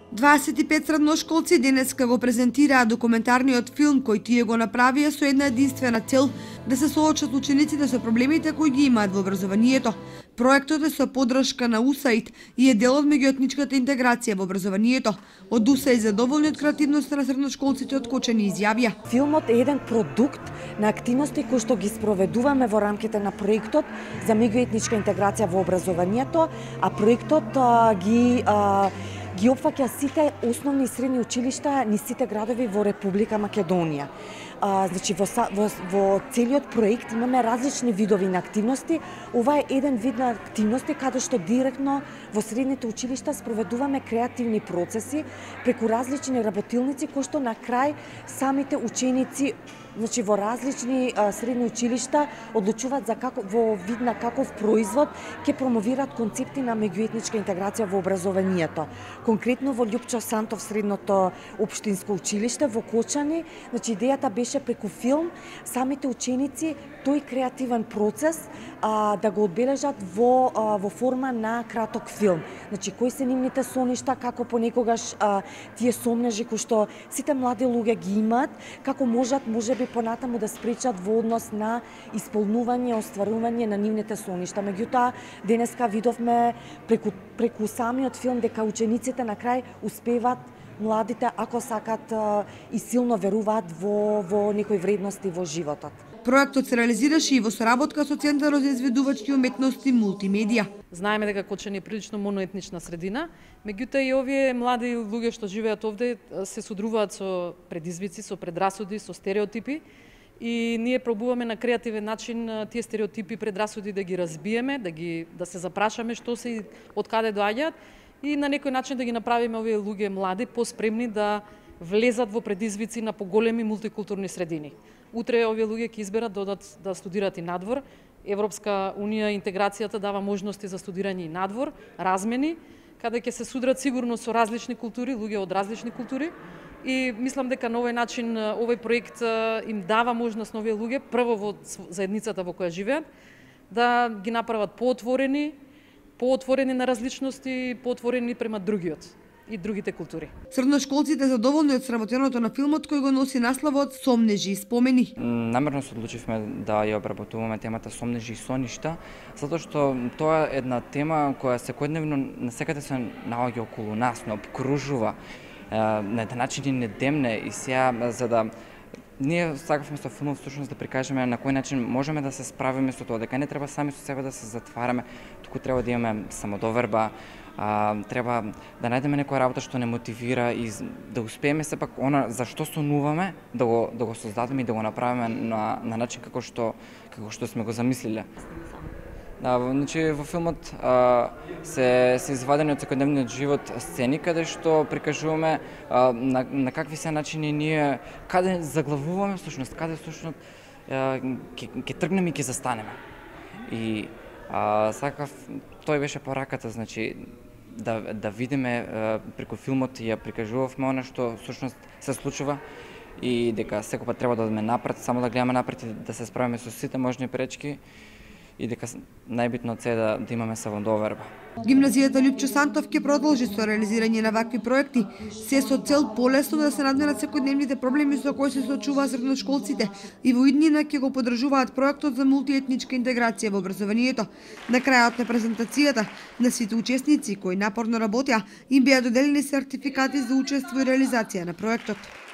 25 средношколци денеска го презентираа документарниот филм кој тие го направија со една единствена цел да се соочат учениците со проблемите кои ги имаат во образованието. Проектот е со поддршка на УСАИД и е дел од меѓуетничката интеграција во образованието. Од УСАИД задоволни од креативноста на средношколците од Кочани изјавија: Филмот е еден продукт на активности кои што ги спроведуваме во рамките на проектот за меѓуетничка интеграција во образованието, а проектот ги опфаќа сите основни и средни училишта низ сите градови во Република Македонија. Значи во целиот проект имаме различни видови на активности. Ова е еден вид на активности каде што директно во средните училишта спроведуваме креативни процеси преку различни работилници кои што на крај самите ученици, значи во различни средни училишта одлучуваат за во вид на каков производ ќе промовираат концепти на меѓуетничка интеграција во образованието. Конкретно во Љупчо Сантов средното општинско училиште во Кочани, значи идејата беше преку филм самите ученици тој креативен процес да го одбележат во форма на краток филм. Значи кои се нивните соништа, како понекогаш тие сомнежи кои што сите млади луѓе ги имаат, како можеби понатаму да спречат во однос на исполнување, остварување на нивните соништа. Меѓутоа, денеска видовме преку самиот филм дека учениците на крај успеваат, младите, ако сакат и силно веруваат во некои вредности во животот. Проектот се реализираше и во соработка со Центарот за изведувачки уметности мултимедија. Знаеме дека Кочани е прилично моноетнична средина, меѓутоа и овие млади луѓе што живеат овде се содруваат со предизвици, со предрасуди, со стереотипи и ние пробуваме на креативен начин тие стереотипи, предрасуди да ги разбиеме, да се запрашаме што се и од каде доаѓаат и на некој начин да ги направиме овие луѓе млади поспремни да влезат во предизвици на поголеми мултикултурни средини. Утре овие луѓе ќе изберат да одат да студираат и надвор. Европска унија интеграцијата дава можности за студирање и надвор, размени, каде ќе се судрат сигурно со различни култури, луѓе од различни култури. И мислам дека на овој начин овој проект им дава можност на овие луѓе прво во заедницата во која живеат да ги направат поотворени на различности, поотворени према другиот и другите култури. Средношколците задоволни од сработеното на филмот кој го носи насловот Сомнежи и спомени. Намерно се одлучивме да ја обработуваме темата сомнежи и соништа, затоа што тоа е една тема која секојдневно насекаде се наоѓа околу нас, не обкружува, на еден начин и не демне и сега за да ние сакавме со филмот всушност да прикажеме на кој начин можеме да се справиме со тоа, дека не треба сами со себе да се затвараме, туку треба да имаме самодоверба, треба да најдеме некоја работа што не мотивира и да успееме сепак она за што сонуваме, да го создадеме и да го направиме на начин како што сме го замислиле. Значи во филмот се извадени од секојдневниот живот сцени каде што прикажуваме на какви се начини ние каде заглавуваме всушност, каде всушност ќе тргнеме и ќе застанеме. И сакав тој беше пораката, значи да видиме преку филмот и ја прикажувавме она што всушност се случува и дека секој пат треба да одиме напред, само да гледаме напред и да се справиме со сите можни пречки и дека најбитно е да имаме самодоверба. Гимназијата Љупчо Сантов ќе продолжи со реализирање на вакви проекти, се со цел полесно да се надминат секојдневните проблеми со кои се соочуваат средношколците и во иднина ќе го поддржуваат проектот за мултиетничка интеграција во образованието. На крајот на презентацијата на сите учесници кои напорно работеа им беа доделени сертификати за учество и реализација на проектот.